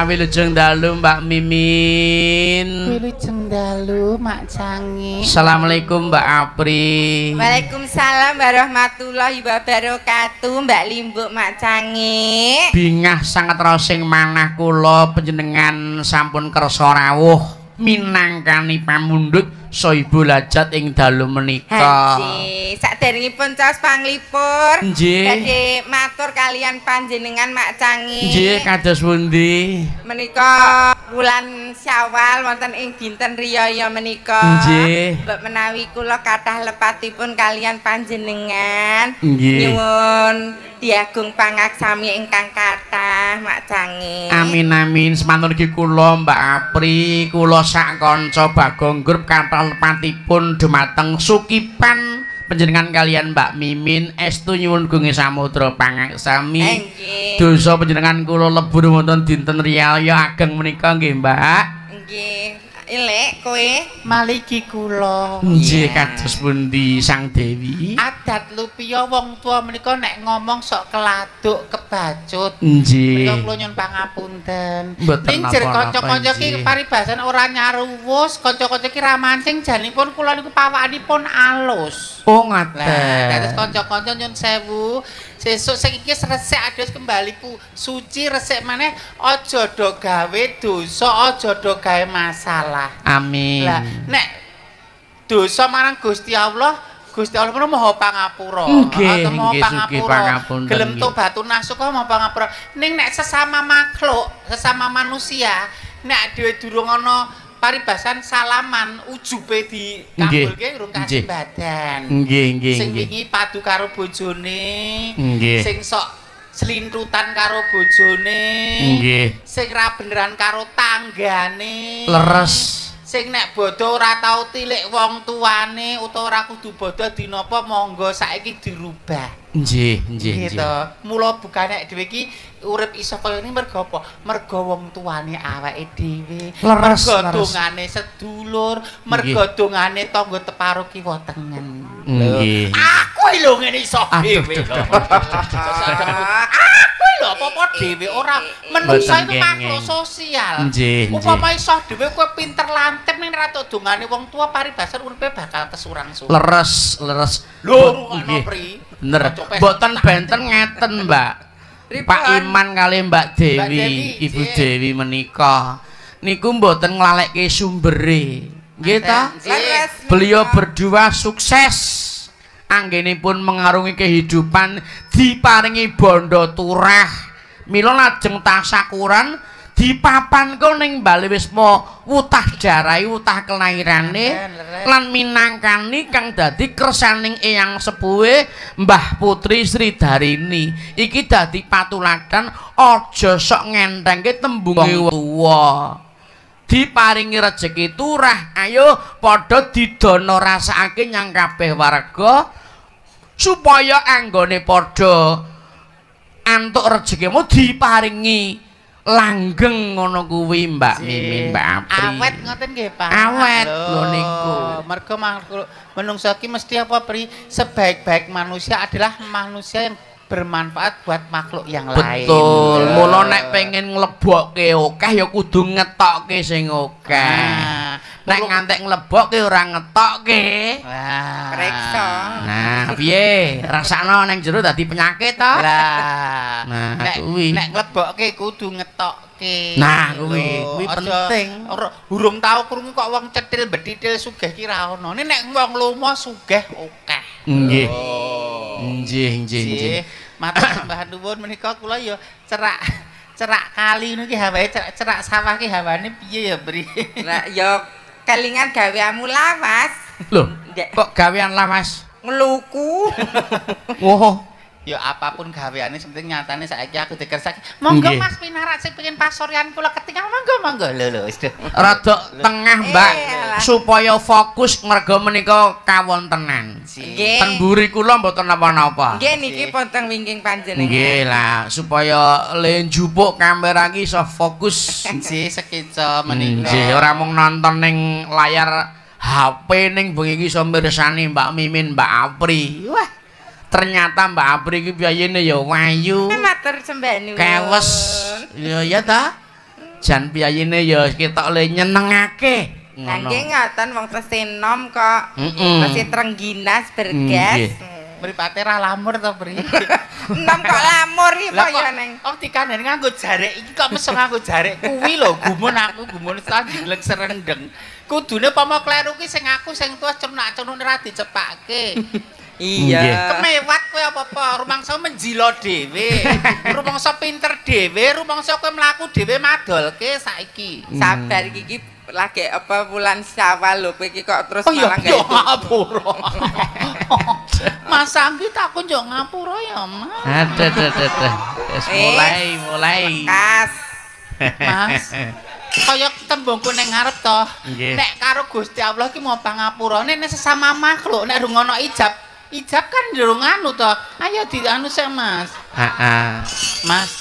wilujeng dalu Mbak Mimin. Wilujeng dalu Mak Cangi. Assalamualaikum Mbak Apri. Waalaikumsalam warahmatullahi wabarakatuh Mbak Limbuk Mak Cangi. Bingah sanget rosing manah kula panjenengan sampun kersa rawuh minangkani pamundhut Soibu Lajat ing dalu menika. Nggih, saderengipun caos panglipur. Nggih. Badhe matur kalian panjenengan Mak Cangi. Nggih, kados pundi? Menika wulan Syawal wonten ing dinten riyaya menika. Nggih. Mbok menawi kula kathah lepatipun kalian panjenengan. Nggih. Nyuwun diagung pangaksami ingkang kathah Mak Cangi. Amin amin. Semanten iki kula Mbak Apri, kula sak kanca Bagong Grup kathah lepatipun dumateng Sukipan panjenengan kalian Mbak Mimin estu nyuwun gunge samudra pangaksami. Nggih. Dosa panjenengan kula lebur wonten dinten riyaya ageng menika nggih Mbak. Nggih. Elek kowe Maliki kula. Nggih kados pundi Sang Dewi? Adat lupiya wong tua menika nek ngomong sok keladuk kebacut. Nggih. Menika kula nyuwun pangapunten. Mboten Ning jer napa-napa, kanca-kanca nggih. ki paribasan ora nyaruwus, kanca-kanca ki ra mancing janipun kula niku pawakanipun alus. Oh Lah, dados ngaten. kanca-kanca nyuwun sewu, sesuk sing iki resik adus kembali suci resik maneh aja do gawe dosa, aja do gawe masalah. Amin. Lah, nek dosa marang Gusti Allah menika Maha Pangapura. Nggih, Maha nggih, sugih pangapunten, Gelem nggih. tobatun nasuka Maha Pangapura. Ning nek sesama makhluk, sesama manusia, nek dhewe durung ana paribasan salaman ujube dikabulke urung kasih Nggih. badan. Nggih, nggih, Sing nggih. wingi padu karo bojone. Nggih. Sing sok slintutan karo bojone. Nggih. Sing ra beneran karo tanggane. Leres. Sing nek bodho ora tau tilik wong tuane utawa ora kudu bodho dina apa monggo saiki dirubah. Nggih, nggih, Gitu. nggih. Mula bukane dhewe iki urip iso kaya ngene mergo apa? Mergo wong tuane awake dhewe. Leres, Mergo leres. dongane sedulur, mergo dongane tangga teparo kiwa tengen. Nggih. Aku lho ngene iso Aduh, dhewe. duh, lho. duh. Aku lho apa-apa dhewe ora menungsa Mboten itu makhluk kenging. sosial. Nggih, Upama iso dhewe kowe pinter lantip ning ratu dongane wong tua paribasan uripe bakal kesurang-surang. Leres, leres. Lho, ngono Nggih. pri. Bener. Ojo pes- Mboten benten ngeten, Mbak. Pak Iman kali Mbak Dewi, Dewi, Ibu nggih. Dewi menika. Niku mboten nglalekke sumbere. Nggih ta? Leres. Beliau berdua sukses. Anggenipun mengarungi kehidupan diparingi bondo turah. Mila lajeng tasakuran dipapanku ning bali Wisma wutah jarai wutah kelairane lan minangkani kang dadi kersaning eyang sepuhe Mbah Putri Sri Darini. Iki dadi patuladan aja sok ngentengke tembunge tuwa. Diparingi rejeki turah, ayo padha didono rasakake nyang kabeh warga supaya anggone padha antuk rejekimu diparingi langgeng ngono kuwi Mbak Mimin, Mbak Apri. Awet ngoten nggih, Pak. Awet lho niku. Mergo makhluk menungsa ki mesti apa, Pri? Sebaik-baik manusia adalah manusia yang bermanfaat buat makhluk yang lain. Betul. Mula nek pengen nglebokke akeh ya kudu ngetokke sing akeh. Nek ngantek nglebokke ora ngetokke. Wah. Reksa. Nah, piye? Rasakno ning jero dadi penyakit to? Lah. Nah, nek kuwi. nek nglebokke kudu ngetokke. Nah, kuwi Aja penting. Urung tau krungu kok wong cetil bedhithil sugih ki ra ono. Nek wong lomo sugih akeh. Nggih. Nggih, nggih, nggih. Matur sembah nuwun menika kula ya cerak kali niki hawae cerak sawah ki hawane piye ya, Bri? Lah ya kelingan gaweamu lawas. Loh, Nggih. kok gawean lawas? Ngeluku. Woh. Ya apapun gaweane penting nyatane saiki aku dikersake. Monggo Nggih. Mas pinarak sing pengen pasoryan kula ketingal monggo lho wis. Rada tengah, Mbak, Iyalah. supaya fokus merga menika kawontenan. Nggih. Tenburi kula mboten napa-napa. Nggih niki ponteng wingking panjenengan. Nggih lah, supaya le njupuk kamera iki iso fokus. Nggih sekeca menika. Nggih, ora mung nonton ning layar HP ning bengi iki iso mirsani Mbak Mimin, Mbak Apri. Wah, ternyata Mbak Apri iki biyayene ya wayu, Matur sembah nuwun. kewes. Ya ta? jan piyayine ya ketok le nyenengake. Nggih ngoten wong tesih enom kok. Masih trengginas bergas. Mripate ra lamur to, Bri. Enom kok lamur iki kok ya neng. Oh dikandani nganggo jarek iki kok meso nganggo jarek kuwi lho gumun aku gumun sanjlek serendeng. Kudune pama kleru ki sing aku sing tuwa cenak-cenuk ra dicepake. Iya. Kemewat kowe apa-apa, rumangsa menjilo dhewe. Rumangsa pinter dhewe, rumangsa kowe mlaku dhewe madolke saiki. Sabar iki lagi apa bulan Syawal lho kowe iki kok terus malah gawe ngapura. Mas Anggi takon yo ngapura ya, Mas. Aduh. Wis mulai. Kas. Mas. Kaya tembungku ning ngarep to. Nek karo Gusti Allah ki mau pangapurane nek sesama makhluk nek rung ana ijab kan durung anu to. Ayo dianu sik, Mas. Heeh. Mas.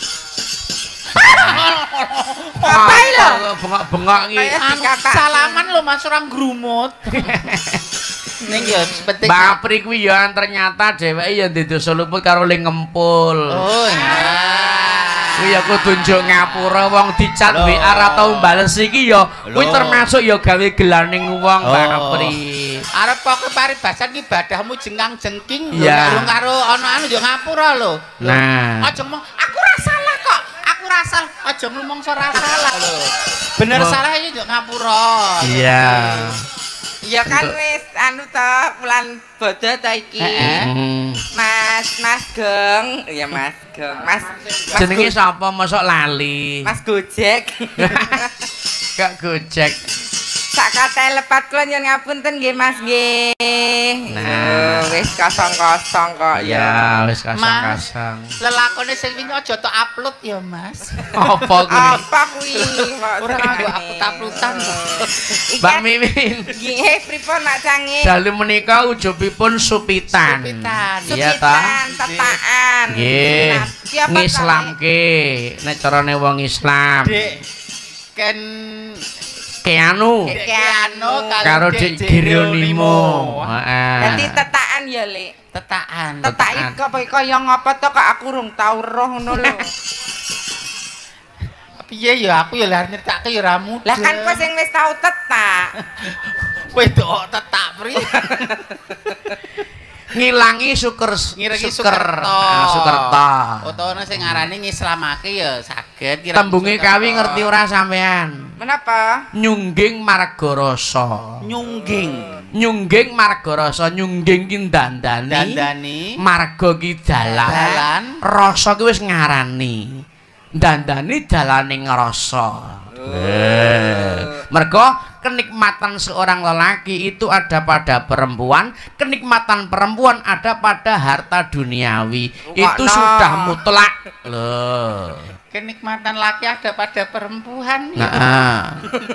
Apa lho? Bengok-bengok iki. Salaman lho Mas ora ngrumut. Ning ya penting. Mbak Pri kuwi ya ternyata dheweke ya ndosa luput karo ling ngempul. Oh iya. Kuwi ya kudu njuk ngapura wong dicat WA ra tau bales iki ya kuwi termasuk ya gawe gelaning wong Mbak Pri. Arep kok paribasan ki ibadahmu jengkang-jengking lho Iya. karo karo ana anu yo ngapura lho. Nah. Aja ngomong aku ra salah kok. Aku ra salah. Aja ngomong ora salah lho. Bener salah iki yo ngapura. Iya. Ya kan wis anu to bulan bodo to iki. Mas Geng, ya Mas Geng. Mas Jenenge sapa mosok lali? Mas Gojek. Gak Gojek. Sak kate lepat kula nyuwun ngapunten nggih Mas nggih. Nah, wis kosong-kosong kok ya. Wis kosong-kosong. Lelakone sing wingi aja tok upload ya, Mas. Apa kuwi? Apa kuwi? Ora nganggo upload-uploadan kok. Mbak Mimin. Nggih, pripun Mak Canggih? Dalu menika ujubipun supitan. Iya ta? Tetakan. Nggih. Ngislamke nek carane wong Islam. Dek Ken Keanu karo Dik Geronimo. Heeh. Dadi tetakan ya, Lek. Tetakan. Tetak kok kaya ngapa to kok aku urung tau roh ngono lho. Piye ya aku ya lha nyertake ya ra mudah. Lah kan kowe sing wis tau tetak. Kowe dok tetak pri. Ngilangi Sukerta. Utawa sing ngarani ngislamake ya saged kira. Tembunge kawi ngerti ora sampean? Menapa? Nyungging marga rasa. Nyungging marga rasa, nyungging ki dandani. Marga ki dalan. Rasa ki wis ngarani. Dandani dalaning rasa. Mergo kenikmatan seorang lelaki itu ada pada perempuan, kenikmatan perempuan ada pada harta duniawi. Itu sudah mutlak loh. Kenikmatan laki ada pada perempuan. Nah,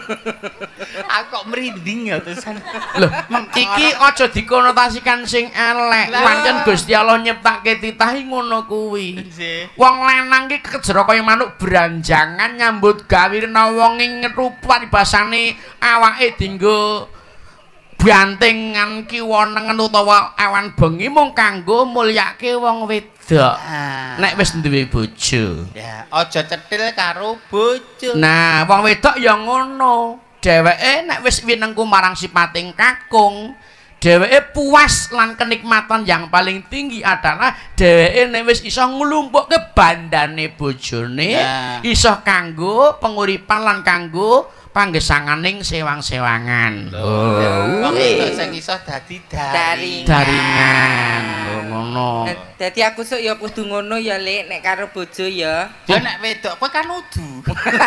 aku kok merinding ya terusan. loh, iki aja dikonotasikan sing elek. Pancen Gusti Allah nyiptake titahi ngono kuwi. Wong lanang ki kejero kaya manuk branjangan nyambut gawe wong ing rupan basane awake dienggo bantingan kiwonengen utawa awan bengi mung kanggo mulyake wong wedok. Nek wis duwe bojo. Ya, aja cetil karo bojo. Nah, wong wedok ya ngono. Dheweke nek wis winengku marang sipating kakung, dheweke puas lan kenikmatan yang paling tinggi adalah dheweke nek wis iso nglumpukke bandane bojone, iso kanggo penguripan lan kanggo panggesanganing sewang-sewangan. Oh, sing iso dadi daringan. Ngono. Dadi aku sok ya kudu ngono ya, Lek, nek karo bojo ya. Ya nek wedok kowe kan udu.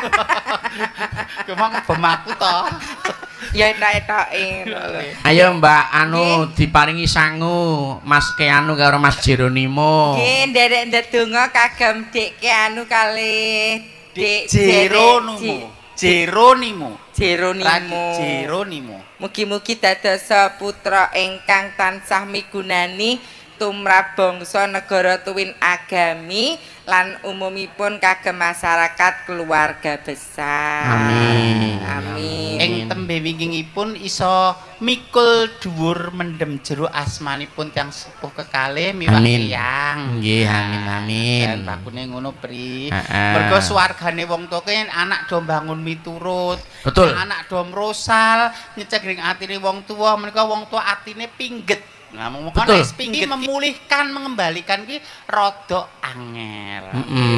Kemang bom aku to. Ya etok-etoke. Ayo Mbak anu diparingi sangu Mas Keanu karo Mas Geronimo. Nggih, nderek ndedonga kagem Dik Keanu kalih Dik Geronimo. Mugi-mugi dadosa putra ingkang tansah migunani tumrap bangsa negara tuwin agami lan umumipun kagem masyarakat keluarga besar. Amin. Amin. Ing tembe wingingipun iso mikul dhuwur mendem jero asmanipun tiyang sepuh kekalih miwah tiyang. Nggih, amin amin. Dan bakune ngono pri. Mergo swargane wong tuwa kuwi anak do mbangun miturut. Betul. Anak do mrosal nyecegring atine wong tuwa, menika wong tuwa atine pingget. Nah, mongkon wis pinggir memulihkan mengembalikan ki rada angel.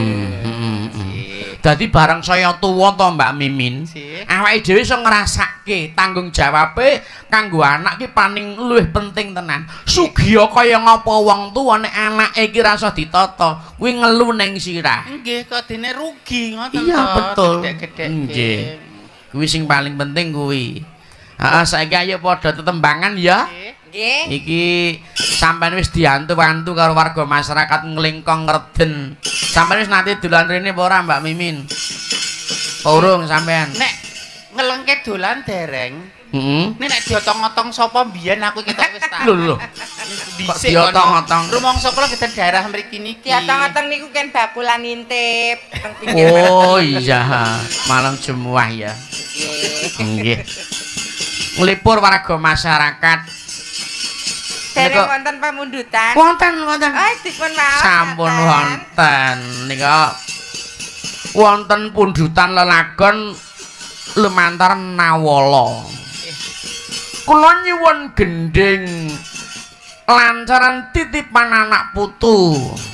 Dadi bareng saya tuwa to Mbak Mimin, awake dhewe iso ngrasake tanggung jawabe kanggo anak ki paling luwih penting tenan. Sugiya kaya ngapa wong tuwa nek anake iki ra iso ditata, kuwi ngelu ning sirah. Nggih, kok dene rugi ngoten to. Iya betul. Nggih. Kuwi sing paling penting kuwi. Heeh, saiki ayo padha tetembangan ya. Nggih. Iki sampean wis diantu-antu karo warga masyarakat Nglingkong Ngreden. Sampean wis nate dolan rene apa ora Mbak Mimin? Urung sampean. Nek ngelengke dolan dereng. Heeh. Nek diotong-otong sapa mbiyen aku iki wis tak. Lho. Dhisik diotong-otong. Rumangsa kula geden daerah mriki niki. Diotong-otong niku kan bakulan intip teng pinggir. Oh iya, malam jemuah ya. Nggih. Nglipur warga masyarakat. Dereng wonten pamundutan. Wonten. Oh, dipun maaf. Sampun wonten. Nika wonten pundutan lelagon lumantar Nawala. Kula nyuwun gending lancaran titipan anak putu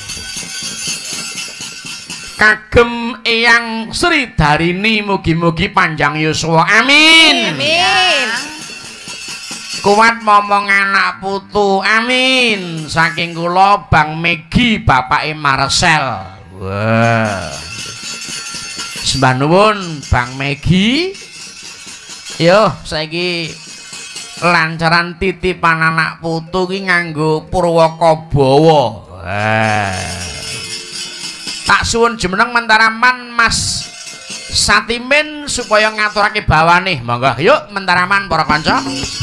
kagem Eyang Sri Darini, mugi-mugi panjang yuswa. Amin. Amin. Kuat momong anak putu. Amin. Saking kula Bang Megi bapake Marcel. Wah. Sembah nuwun Bang Megi. Yo saiki lancaran titipan anak putu ki nganggo Purwakabawa. Wah. Tak suwun jumeneng Mentaraman Mas Satimin supaya ngaturake bawane. Monggo yuk Mentaraman para kanca.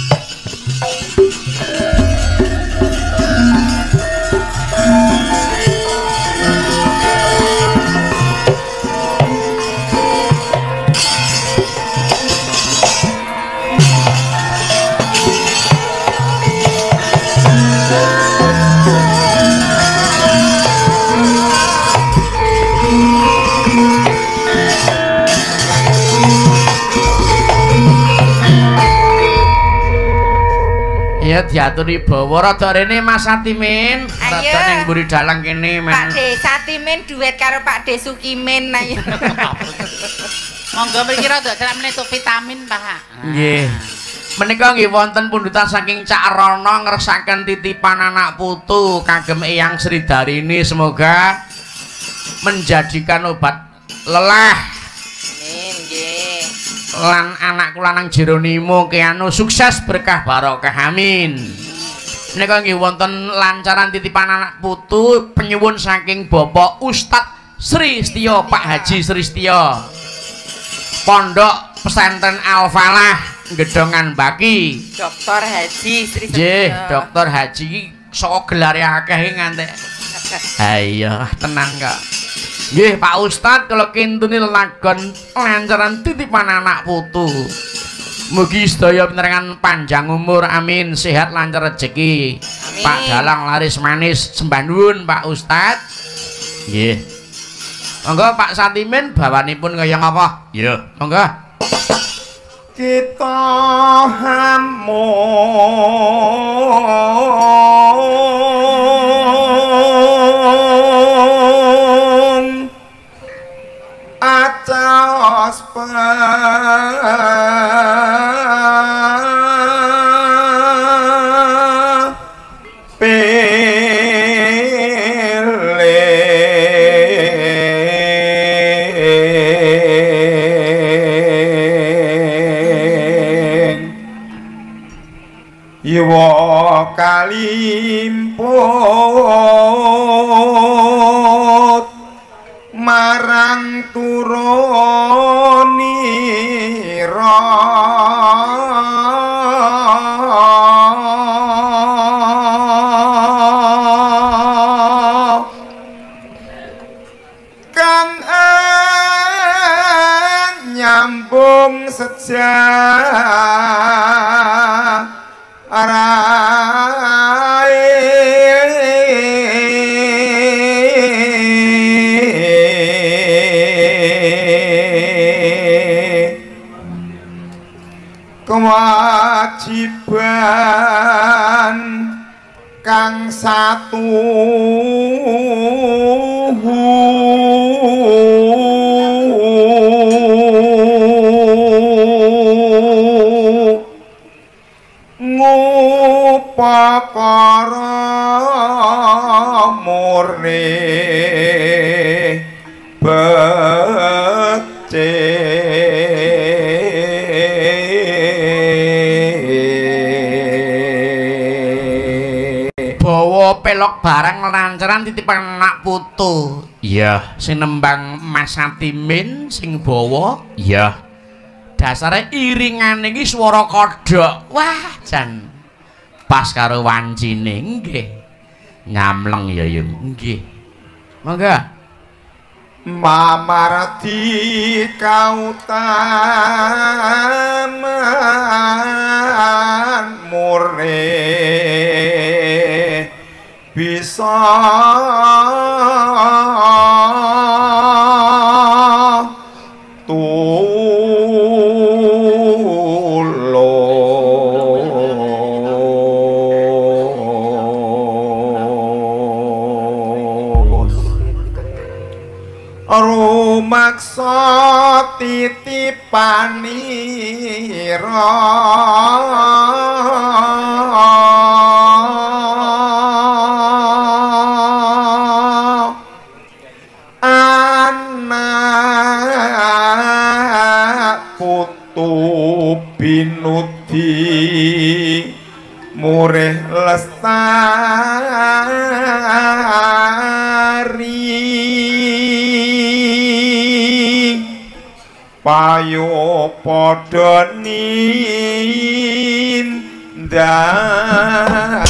Ya diaturi bawa rada rene Mas Satimin. Rada ning mburi dalang kene men. Pak De Satimin duet karo Pak De Sukimin ayo. Monggo mriki rada ceramene tuk vitamin, Pak. Nggih. Menika nggih wonten pundutan saking Cak Rono ngresaken titipan anak putu kagem Eyang Sri Darini, semoga menjadikan obat lelah. Amin nggih. Lan anakku lanang Jeronimo Keanu sukses berkah barokah. Amin. Menika nggih wonten lancaran titipan anak putu penyuwun saking Bapak Ustadz Sri Setyo, Pak Haji Sri Setyo, Pondok Pesantren Al Falah Gedongan Baki. Dokter Haji Sri Setyo. Nggih, Dokter Haji saka gelare akeh ngantek. Ayo tenang kok. Nggih Pak Ustadz, kalau kintuni lelagon lancaran titipan anak putu. Mugi sedaya pinerangan panjang umur, amin, sehat lancar rezeki. Amin. Pak Dalang laris manis, sembah nuwun Pak Ustadz. Nggih. Monggo Pak Satimin bawanipun kaya ngapa? Iya, monggo. Kita hamu atas Iwa kalimput marang turonira kewajiban kang satu ngupakara murni bawa pelok barang lancaran titipan anak putu. Iya. Sing nembang Mas Atimin sing bawa. Iya. Dasare iringane iki swara kodhok. Wah, jan pas karo wancine nggih. Nyamleng ya yo nggih. Monggo. Mamardi kautaman murni bisa rumaksa titipanira anak putu binudi murih lestari payo padha nindak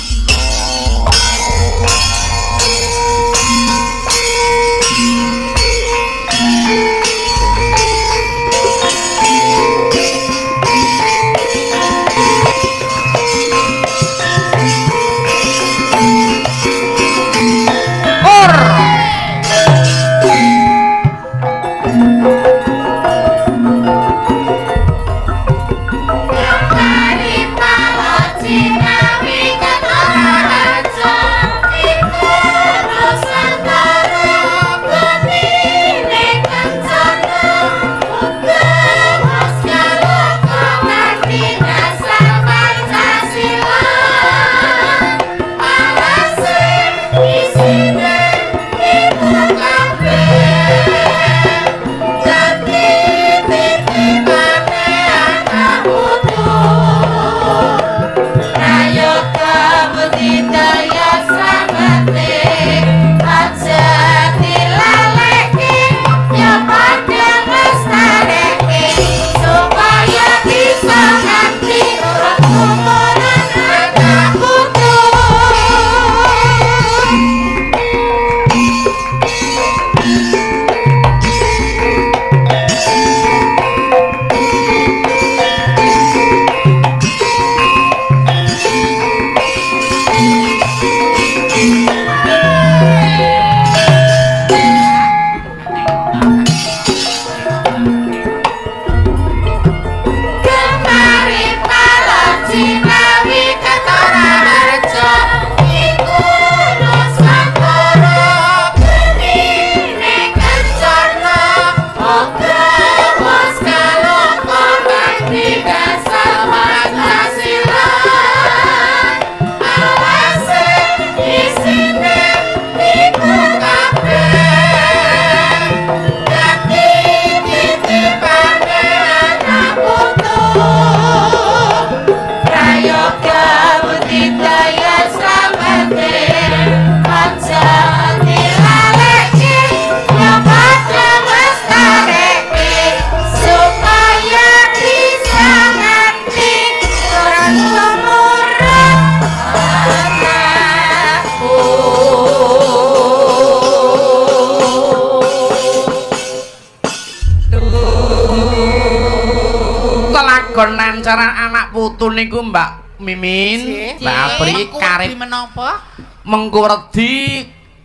nggon lancaran anak putu niku Mbak Mimin, Mbak Apri karep menapa? Mengko redi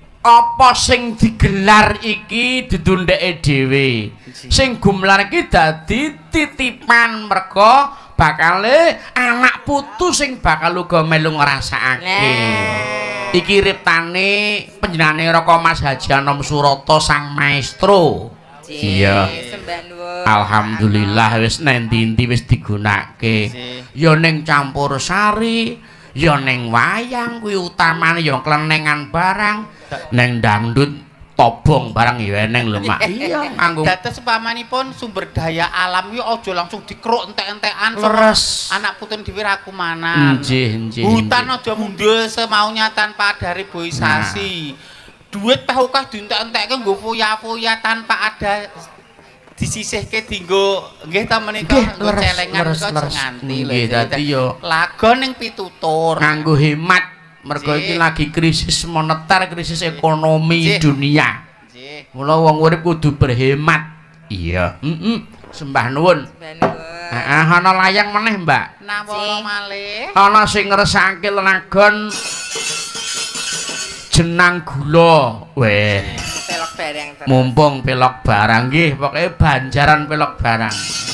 apa sing digelar iki didundheke dhewe. Sing gumlar iki dadi titipan merga bakale anak putu sing bakal uga melu ngrasakake. Iki riptane panjenengane Raka Mas Haji Anom Surata sang maestro. Iya. Sembah nuwun. Alhamdulillah wis nendi-endi wis digunakake. Ya ning campur sari, ya ning wayang kuwi utamane ya klenengan barang, ning dangdut tobong barang ya eneng lho Mak. Iya, nganggo. Dados umpamanipun sumber daya alam yo aja langsung dikruk entek-entekan leres. Anak putun dhewe ra kumanan. Nggih. Hutan aja mundhul semaunya tanpa ada reboisasi. Duit peh akeh dientek-entekke nggo foya-foya tanpa ada disisihke dienggo nggih ta menika nggo celengan kok nganti lho. Nggih, dadi yo laga ning pitutur nganggo hemat. Mergo iki lagi krisis moneter, krisis ekonomi dunia. Nggih. Mula wong urip kudu berhemat. Iya, sembah nuwun. Heeh, ana layang meneh, Mbak. Nawara malih. Ana sing ngresake lenagon jenang gula. Weh. Pelok barang terus. Mumpung pelok barang nggih, pokoke banjaran pelok barang.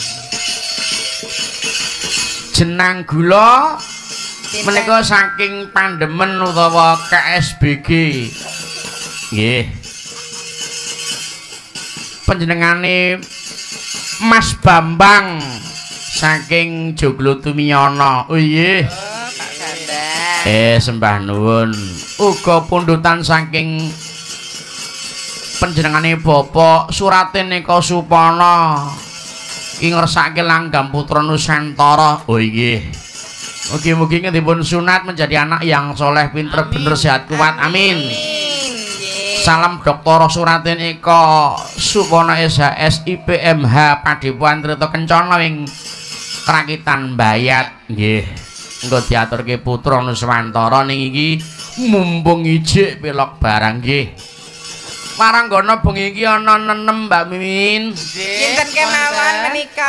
Jenang gula menika saking Pandemen utawa KSBG. Nggih. Panjenengane Mas Bambang saking Joglo Tumiyono. Oh nggih. Pak Bambang. Sembah nuwun. Uga pundutan saking panjenengane Bapak Suratendra Supana. Ki ngersake langgam putra Nusantara. Oh nggih. Mugi-mugi ngendipun sunat menjadi anak yang soleh, pinter, bener, sehat, kuat. Amin. Salam Dr. Suratendra Supana SHS IPMH Padepokan Trito Kencana ing Krakitan Bayat. Nggih. Engko diaturke putra Nuswantara ning iki mumpung ijik pelok barang nggih. Maranggana bengi iki ana nenem Mbak Mimin. Kinten kemawon menika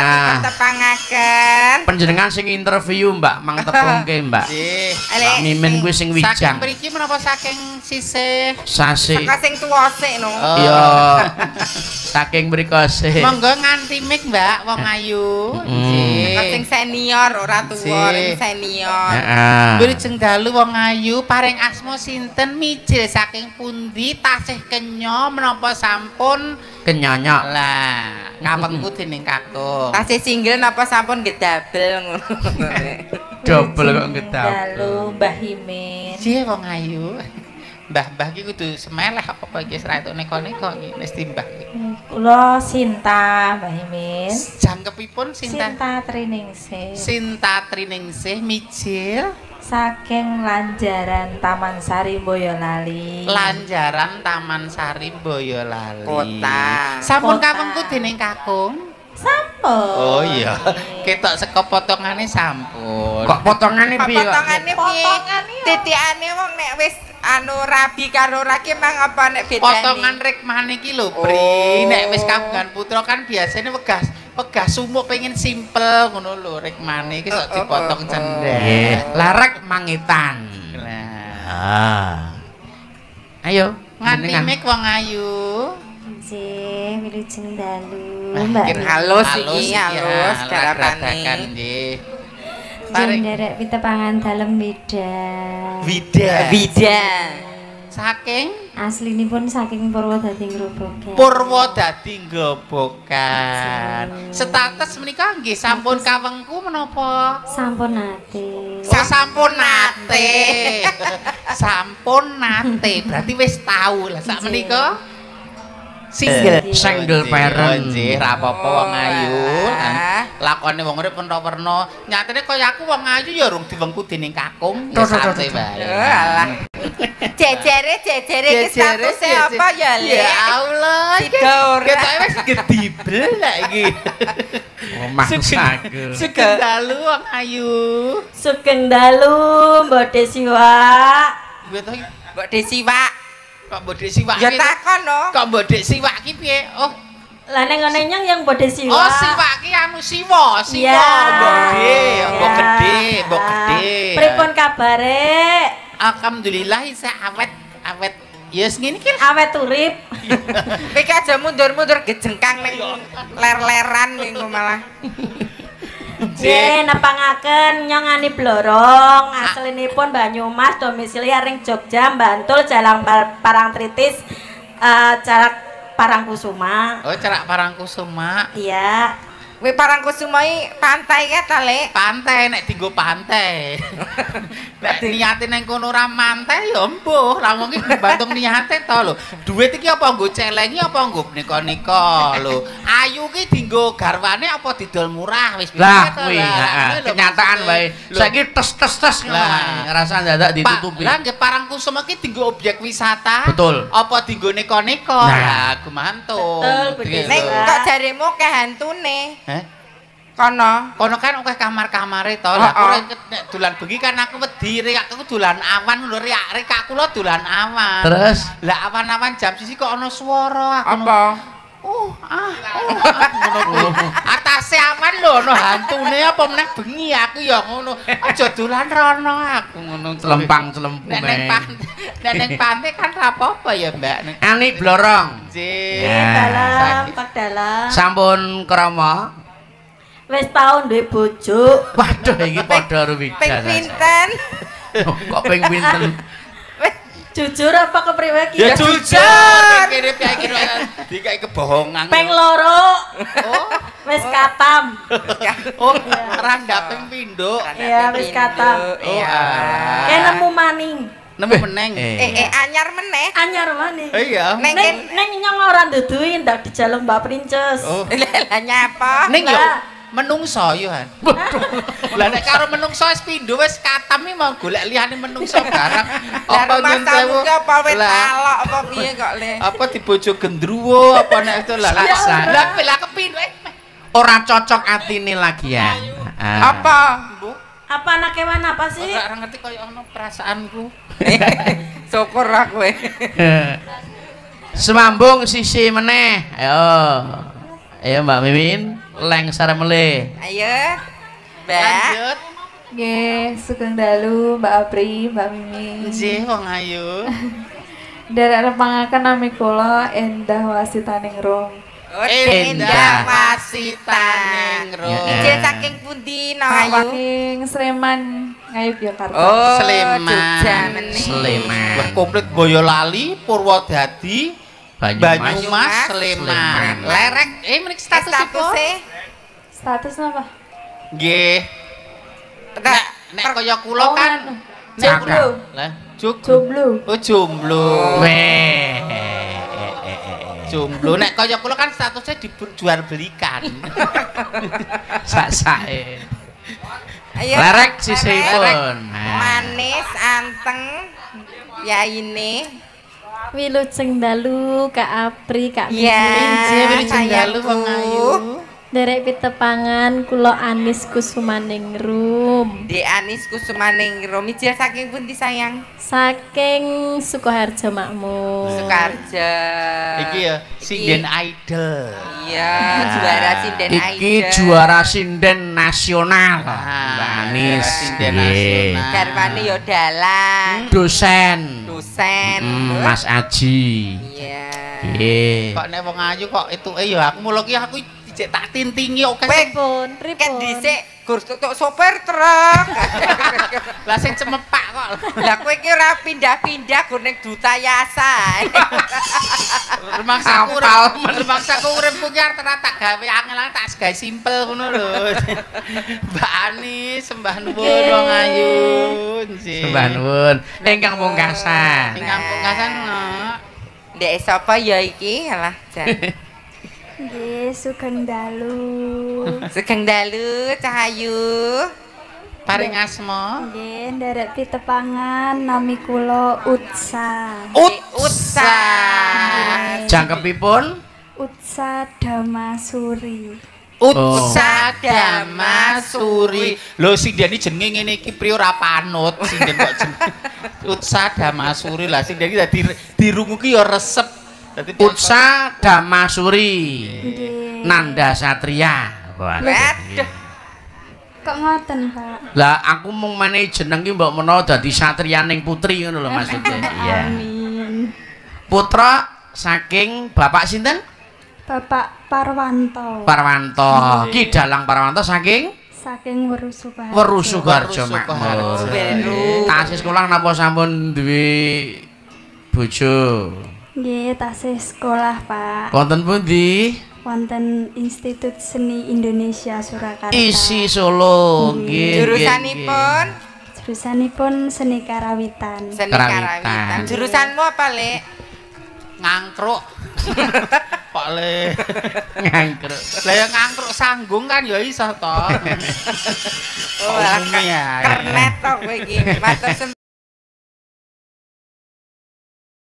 tepangaken. Panjenengan sing interview Mbak, mang tepungke Mbak. Mbak Mimin kuwi sing wijang. Saking mriki menapa saking sisih Sasi. Saka sing tuwa sik no. Iya. Saking mriko sih. Monggo nganti mik Mbak wong ayu. Nggih. Saka sing senior ora tuwa, sing senior. Heeh. Wilujeng dalu wong ayu paring asma sinten mijil saking pundi tasih kenya menapa sampun kenyonyok. lah ngapengku dening kakung. Tasih single napa sampun gedabel ngono. Double kok ngedap. Halo Mbah Himin. Piye wong ayu? Mbah-mbah iki kudu semeleh apa iki wis ra entuk neko-neko iki mesti mbah. Kula Sinta Mbah Himin. Jangkepipun Sinta Triningsih. Sinta Triningsih mijil Saking Lanjaran Taman Sari Boyolali. Lanjaran Taman Sari Boyolali. Kota. Sampun Kota. kapengku dening kakung. Sampun. Oh iya. Ketok saka potongane sampun. Kok potongane piye? Potongane piye? Titikane wong nek wis anu rabi karo ora ki mang apa nek bedane? Potongan rikmane iki lho, Pri. Nek wis kagungan putra kan biasane wegah sumuk pengen simpel ngono lho rikmane iki sok dipotong cendhek. Nggih, larek mangitan. Nah. Ayo, Nganti jenengan. mik wong ayu. Nggih, wilujeng dalu Nah, Mbak. Mungkin halus iki, ya, halus gradakan garapane. nggih. Paring derek pitepangan dalem Wida. Wida. Saking Aslinipun saking Purwodadi Grobogan. Purwodadi Grobogan. Status menika nggih sampun kawengku menapa? Sampun nate. Sampun nate. Sampun nate. Berarti wis tau lah sak menika. Single parent. Nggih, ra apa-apa wong ayu. Lakone wong urip werna-werna. Nyatane kaya aku wong ayu ya urung diwengku dening kakung. Ya santai wae. Alah. Jejere iki statuse apa ya, Le? Ya Allah. Tiga ora. Ketoke wis gedibel lek iki. Omah sagu. Sugeng dalu wong ayu. Sugeng dalu Mbok Desiwak. Kuwi to Mbok Desiwak. kok Mbok Dek Siwak Ya iki. takon no. Kok Mbok Dek Siwak iki piye? Oh, Lah ning ngene nyang yang Mbok Desiwak. oh Siwak ki anu Siwa, Iya. Mbok Gede, Mbok Iya. Gede, Mbok Gede. Pripun kabare? Alhamdulillah isih awet. Ya wis ngene iki. Awet urip. Kowe ki aja mundur-mundur gejengkang ning ler-leran ning malah. Nggih, nepangaken nyongani Blorong, aslinipun Banyumas, domisili ring Jogja, Bantul, Jalan Parangtritis, Jarak Parangkusuma. Oh, Jarak Parangkusuma. Iya. Kowe Parangkusuma iki pantai ka ta, Lek? Pantai nek dienggo pantai. Nek niate nang kono ora mantai ya mbuh, ra wong iki bantung niate to lho. Duit iki apa nggo celengi apa nggo nika-nika lho. Ayu ki dienggo garwane apa didol murah wis Lah kuwi, heeh, kenyataan wae. Saiki tes ngono. Rasa dadak ditutupi. Lah nggih Parangkusuma ki dienggo objek wisata. Betul. Apa dienggo nika-nika? Lah gumantung. Betul, Ning kok jaremu ke hantune? Kono Kan akeh kamar-kamare to. Lah aku nek dolan bengi kan aku wedi rek aku dolan awan lho rek aku lho dolan awan. Terus Lah awan-awan jam siji kok ana swara aku. apa? Ngono kuwi. Atase awan lho ana hantune apa meneh bengi aku ya ngono. Aja dolan rono aku ngono. celempang-celempu. Nek ning pantai kan ra apa-apa ya, Mbak. Ani Blorong. Nggih. Dalam, Pak Dalam. Sampun krama. Wis tau duwe bojo. Waduh iki padha ruwija. Ping pinten? Kok ping pinten? Jujur apa kepriwe ki? Ya jujur. Kene piye iki dikai kebohongan. Ping loro. Oh, Wis katam. oh, randa ping pindho. Iya, wis katam. Iya. Kayak nemu maning. Nemu meneng. Anyar meneh. Anyar maning. Iya. Neng nyong ora ndudui ndak dijaluk Mbak Princes. Oh. Lah nyapa? Ning yo Lah. menungso yo han. Lah nek karo menungso wis pindho wis katam iki mau golek liyane menungso barang. Apa nyun sewu? Apa wit talok apa piye kok Le? Apa dibojo gendruwo apa nek itu lah. Lah kepindho Ora cocok atine lagian. Apa? Apa anak kewan apa sih? Ora ngerti koyo ana perasaanku. Syukur lah kowe. Semambung sisi meneh. Ayo Mbak Mimin, lengser meleh. Ayo. Mbak. Lanjut. Nggih, sugeng dalu Mbak Apri, Mbak Mimi. Nggih wong ayu. Derek nepangaken nami kula Endah Wasitaning Rum. Endah Wasitaning Rum. Ijin saking pundi no ayu? Saking Sleman, Ngayogyakarta. Oh, Sleman. Jogja meneh. Sleman. Wah komplit Boyolali, Purwodadi, Banyumas, Sleman. Lerek, meniki statusipun? Status apa? Nggih. Nek kaya kula kan jomblo. Lah, Jomblo. Oh, jomblo. Weh. Jomblo. Nek kaya kula kan statusnya dijual belikan. Sak-sake. Ayo. Lerek sisihipun. Manis, anteng. Yaine. Wilujeng dalu Kak Apri, Kak Mimi. Iya, Dalu wong ayu. Derek pitepangan kula Anis Kusumaning Rum. Di Anis Kusumaning Rum. Ijin saking pundi sayang? Saking Sukoharjo Makmur. Sukarjo. Iki ya Sinden Idol. Iya, juara sinden Iki Idol. juara sinden nasional. Ah, Mbak Anis. sinden Nggih. nasional. Garwane yo dalang. Dosen. Dosen. Mas Aji. Iya. Nggih. Kok nek wong ayu kok etuke ya aku mulo ki aku cek tak tintingi oke. Pripun? Kan dhisik gur tutuk sopir truk. Lah sing cemepak kok. Lah kowe iki ora pindah-pindah gur ning duta yasa. Rumangsaku uripku ki arep tak gawe angel tak gawe simpel ngono lho. Mbak Ani sembah nuwun wong ayu. Sembah nuwun. Ingkang pungkasan. Ingkang pungkasan no. Ndek sapa ya iki? Alah, Jan. Nggih, sugeng dalu. Sugeng dalu Cahayu. Paring asma. Nggih, nderek pitepangan nami kula Utsa. Utsa. Jangkepipun Utsa Damasuri. Utsa Damasuri. Lho Sinden jenenge ngene iki priyo ora panut. Sinden kok jeneng Utsa Damasuri. Lah Sinden iki dadi dirungu ki ya resep. Dadi Utsa Damasuri. Nggih. Nanda Satria. Waduh. Kok ngoten, Pak? Lah aku mung menehi jeneng ki mbok menawa dadi satriyaning putri ngono lho maksudnya. Iya. Amin. Putra saking Bapak sinten? Bapak Parwanto. Parwanto. Ki Dalang Parwanto saking Saking Weru Sukoharjo. Weru Sukoharjo makmur. Tasih sekolah napa sampun duwe bojo? Nggih, tasih sekolah, Pak. Wonten pundi? Wonten Institut Seni Indonesia Surakarta. Isi Solo. Nggih. Jurusanipun Jurusanipun Seni Karawitan. seni Karawitan. karawitan. Jurusanmu apa, Lek? Ngangkruk. Pak Le. Ngangkruk. Lah ya ngangkruk sanggung kan ya iso to. Oh, Umumnya ya. kernet to kowe iki. Matur